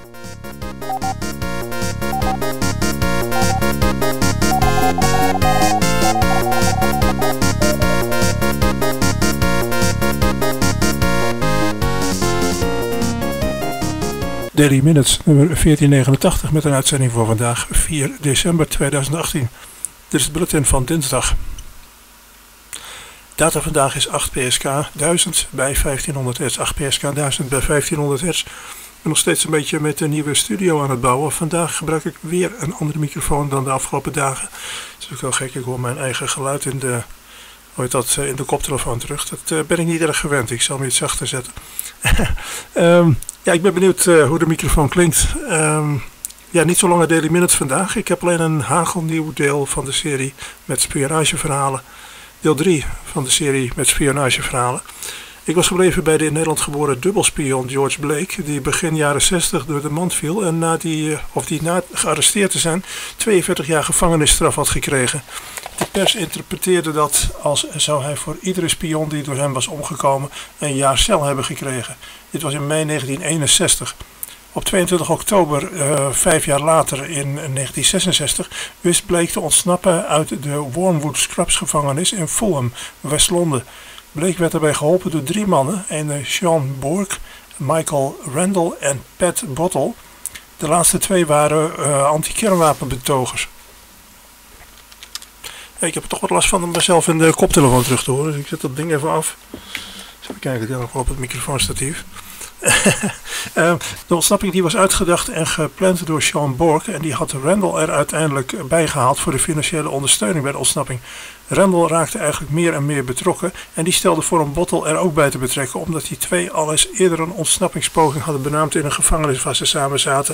Daily Minutes nummer 1489 met een uitzending voor vandaag 4 december 2018. Dit is het bulletin van dinsdag. Data vandaag is 8 psk 1000 bij 1500 hertz. 8 psk 1000 bij 1500 hertz. Ik ben nog steeds een beetje met een nieuwe studio aan het bouwen. Vandaag gebruik ik weer een andere microfoon dan de afgelopen dagen. Het is ook wel gek, ik hoor mijn eigen geluid in de koptelefoon terug. Dat ben ik niet erg gewend. Ik zal hem iets zachter zetten. Ja, ik ben benieuwd hoe de microfoon klinkt. Ja, niet zo lange Daily Minutes vandaag. Ik heb alleen een hagelnieuw deel van de serie met spionageverhalen. Deel 3 van de serie met spionageverhalen. Ik was gebleven bij de in Nederland geboren dubbelspion George Blake, die begin jaren 60 door de mand viel en na gearresteerd te zijn 42 jaar gevangenisstraf had gekregen. De pers interpreteerde dat als zou hij voor iedere spion die door hem was omgekomen een jaar cel hebben gekregen. Dit was in mei 1961. Op 22 oktober, 5 jaar later in 1966, wist Blake te ontsnappen uit de Wormwood Scrubs gevangenis in Fulham, West-Londen. Blake werd daarbij geholpen door 3 mannen, een Sean Bourke, Michael Randall en Pat Bottle. De laatste 2 waren anti-kernwapenbetogers. Ik heb toch wat last van om mezelf in de koptelefoon terug te horen, dus ik zet dat ding even af. Even kijken, ik heb nog wel op het microfoonstatief. De ontsnapping die was uitgedacht en gepland door Sean Bourke en die had Randall er uiteindelijk bijgehaald voor de financiële ondersteuning bij de ontsnapping. Randall raakte eigenlijk meer en meer betrokken en die stelde voor om Bottle er ook bij te betrekken, omdat die 2 al eens eerder een ontsnappingspoging hadden benaamd in een gevangenis waar ze samen zaten.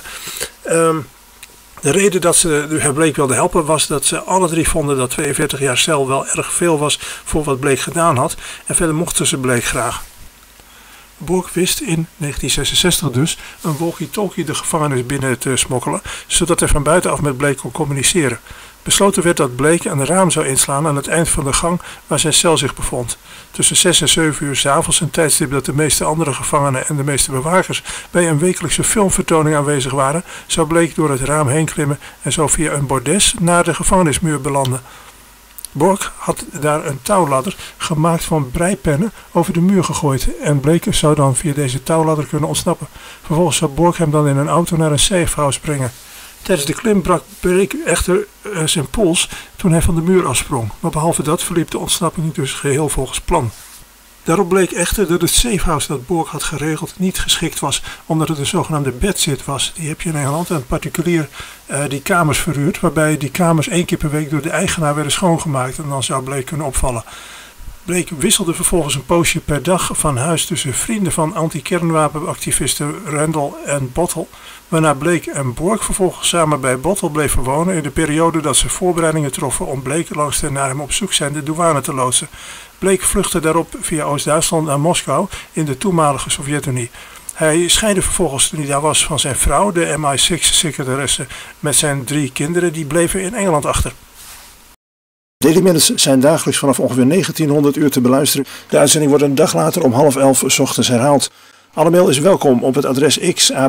De reden dat ze Blake wilden helpen was dat ze alle 3 vonden dat 42 jaar cel wel erg veel was voor wat Blake gedaan had en verder mochten ze Blake graag. Bourke wist in 1966 dus een walkie-talkie de gevangenis binnen te smokkelen, zodat hij van buitenaf met Blake kon communiceren. Besloten werd dat Blake een raam zou inslaan aan het eind van de gang waar zijn cel zich bevond. Tussen 6 en 7 uur 's avonds, een tijdstip dat de meeste andere gevangenen en de meeste bewakers bij een wekelijkse filmvertoning aanwezig waren, zou Blake door het raam heen klimmen en zo via een bordes naar de gevangenismuur belanden. Bourke had daar een touwladder gemaakt van breipennen over de muur gegooid en Blake zou dan via deze touwladder kunnen ontsnappen. Vervolgens zou Bourke hem dan in een auto naar een safehouse brengen. Tijdens de klim brak Blake echter zijn pols toen hij van de muur afsprong, maar behalve dat verliep de ontsnapping dus geheel volgens plan. Daarop bleek echter dat het safehouse dat Bourke had geregeld niet geschikt was, omdat het een zogenaamde bedsit was. Die heb je in Engeland, een particulier die kamers verhuurt, waarbij die kamers 1 keer per week door de eigenaar werden schoongemaakt en dan zou Blake kunnen opvallen. Blake wisselde vervolgens een poosje per dag van huis tussen vrienden van anti-kernwapenactivisten Randall en Bottle, waarna Blake en Bourke vervolgens samen bij Bottle bleven wonen in de periode dat ze voorbereidingen troffen om Blake langs de naar hem op zoek zijnde douane te loodsen. Blake vluchtte daarop via Oost-Duitsland naar Moskou in de toenmalige Sovjet-Unie. Hij scheidde vervolgens toen hij daar was van zijn vrouw, de MI6-secretaresse, met zijn 3 kinderen, die bleven in Engeland achter. Daily Minutes zijn dagelijks vanaf ongeveer 1900 uur te beluisteren. De uitzending wordt een dag later om 10:30 's ochtends herhaald. Alle mail is welkom op het adres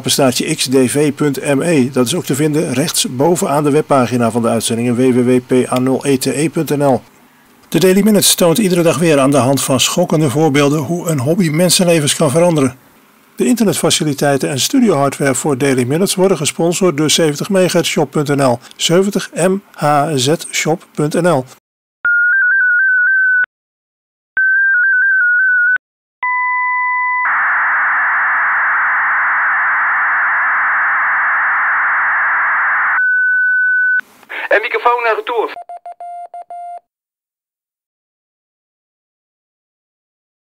x@xdv.me. Dat is ook te vinden rechts bovenaan de webpagina van de uitzendingen www.pa0ete.nl. De Daily Minutes toont iedere dag weer aan de hand van schokkende voorbeelden hoe een hobby mensenlevens kan veranderen. De internetfaciliteiten en studiohardware voor Daily Minutes worden gesponsord door 70mhzshop.nl. 70mhzshop.nl. En microfoon naar retour.